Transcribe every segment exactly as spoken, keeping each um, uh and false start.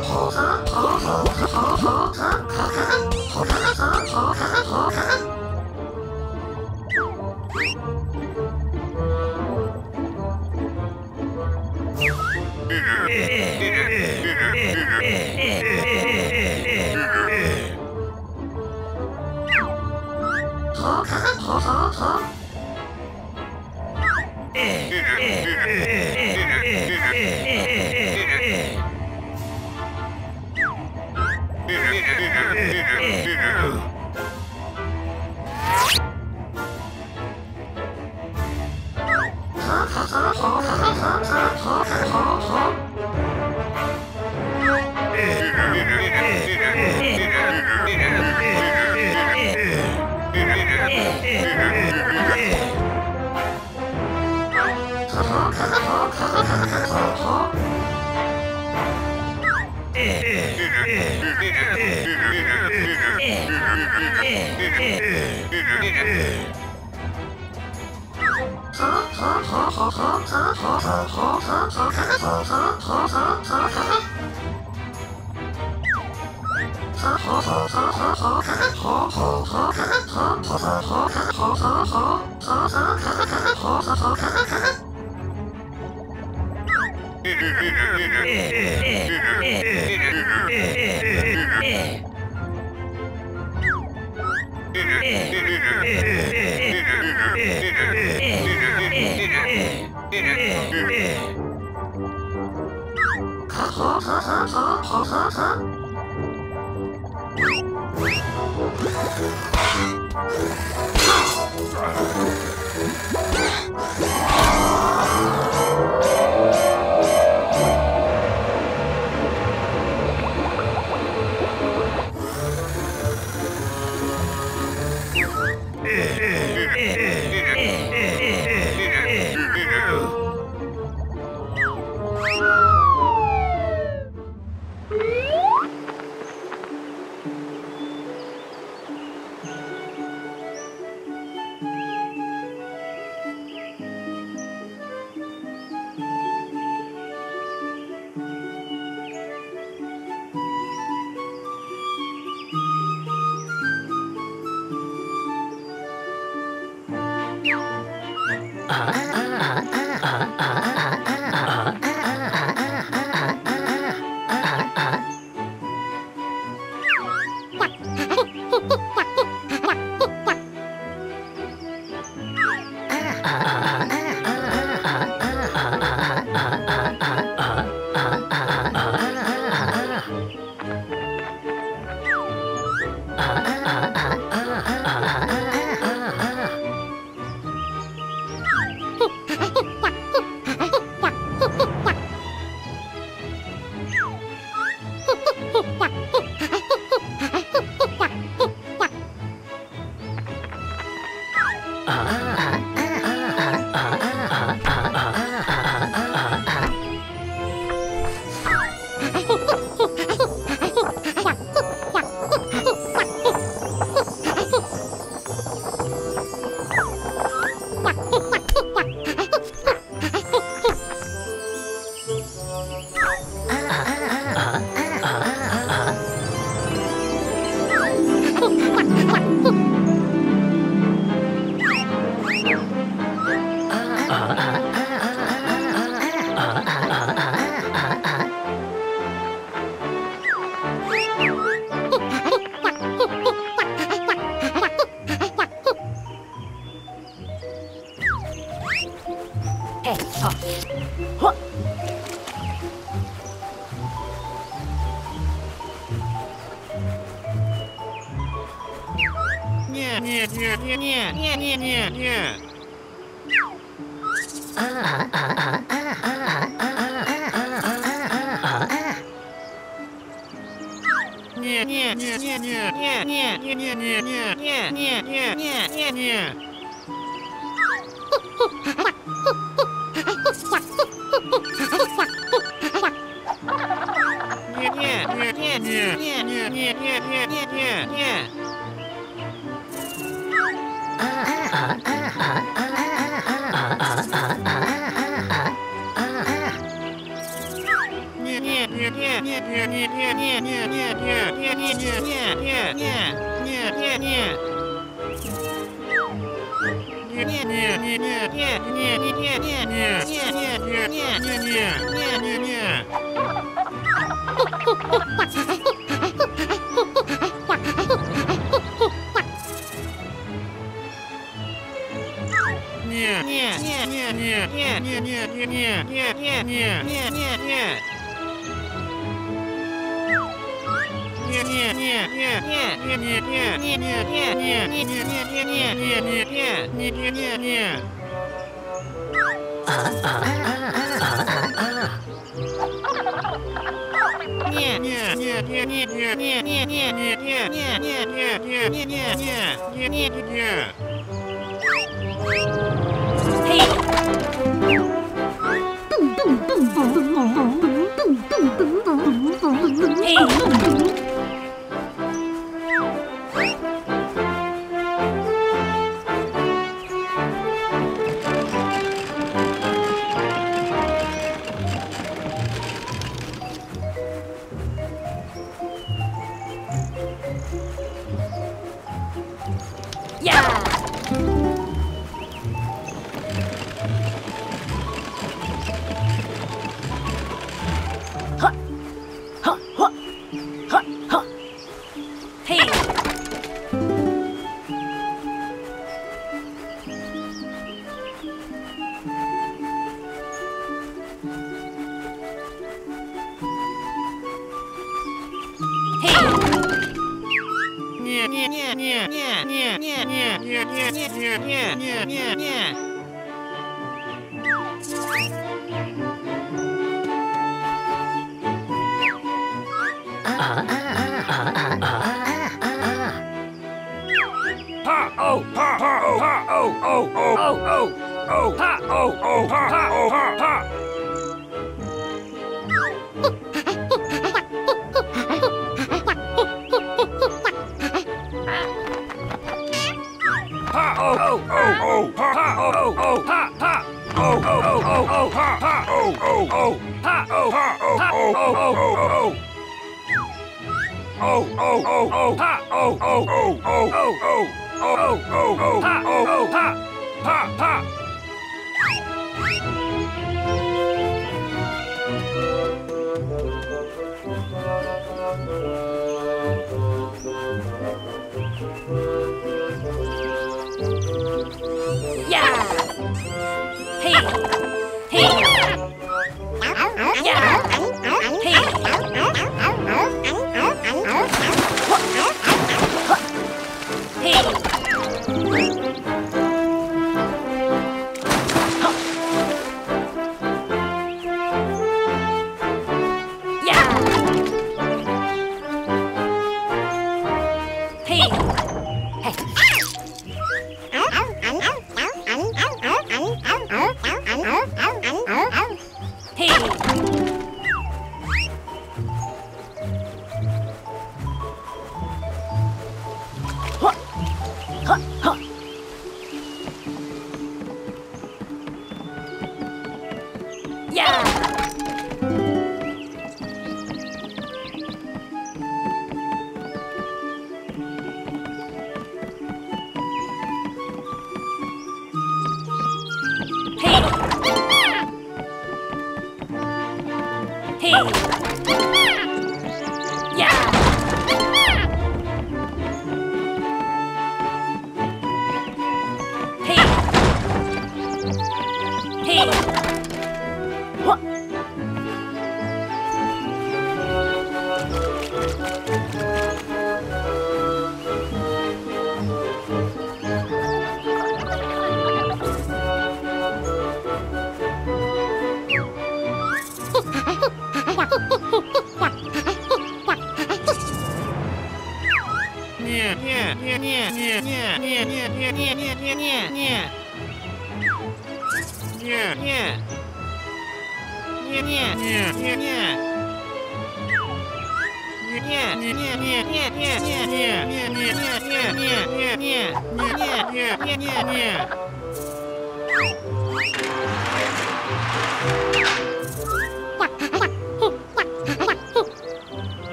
Yeah.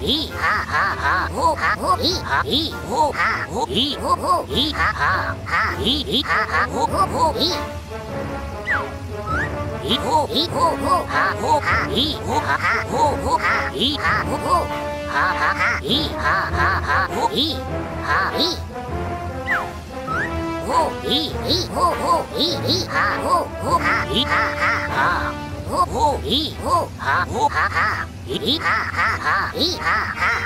いはははほはほいはいほはほいほほいはははいいははほほほいいほいほほはほはいほははほほはいはほほはははいはははほいはいほいいほほいいはほほはいはははほほいほはほははいはははいはは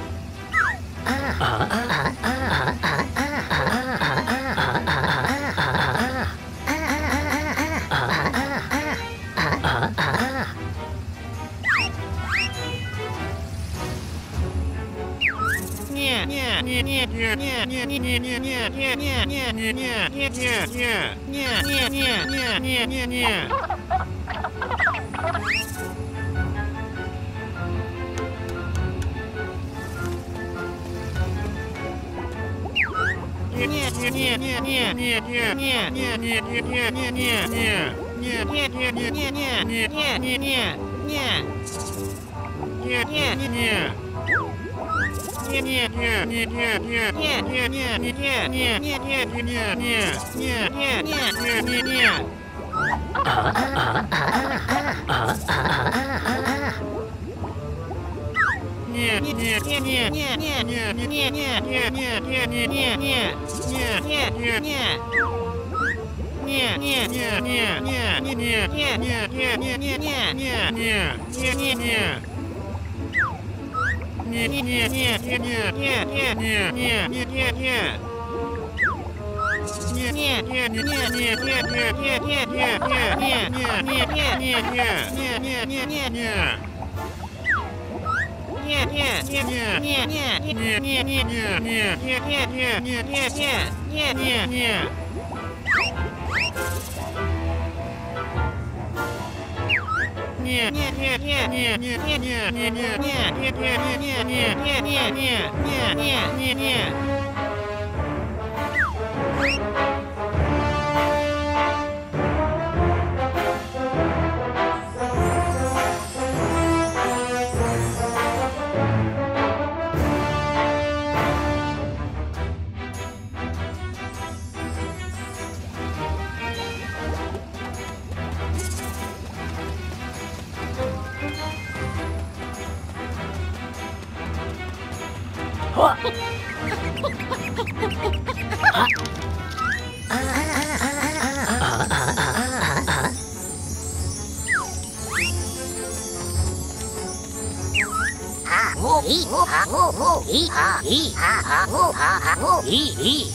いほはほほいはいははほははほいい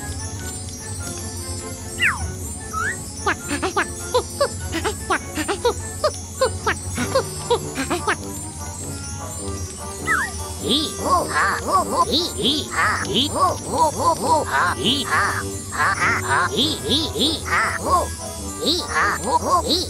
いほはほほいいはいほほほほはいははははいいいはほいはほほい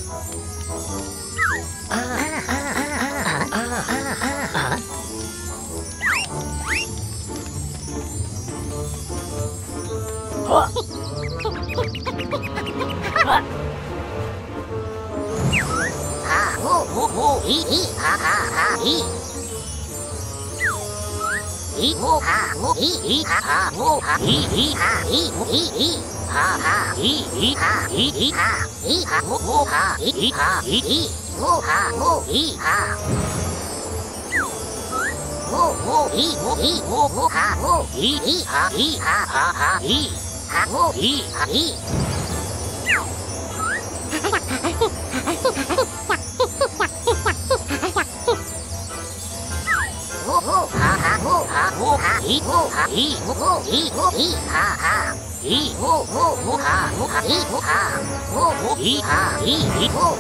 はほほほいいはははいいほはほいいははほはいいはいほいいははいいはいいはいはほほはいいはいいほはほいはほほいほいほほはほいいはいはははいはほいはいほほははほはほはいほはいほほいほいははいほほほはほはいほはほほいはいほ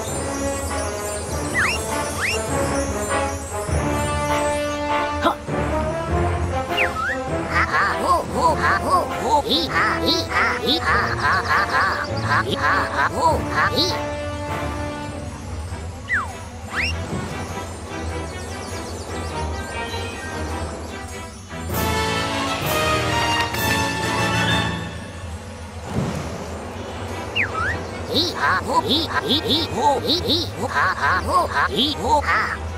はほほいはいはいはははははいははほはいいはほいはいいほいいほははほはいほは